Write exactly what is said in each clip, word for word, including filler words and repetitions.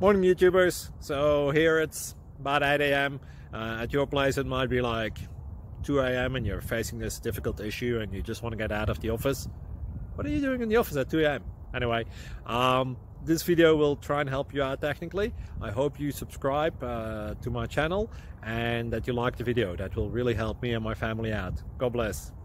Morning YouTubers. So here it's about eight A M Uh, at your place it might be like two A M and you're facing this difficult issue and you just want to get out of the office. What are you doing in the office at two A M? Anyway, um, this video will try and help you out technically. I hope you subscribe uh, to my channel and that you like the video. That will really help me and my family out. God bless.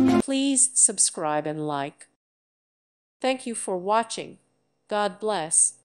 Please subscribe and like. Thank you for watching. God bless.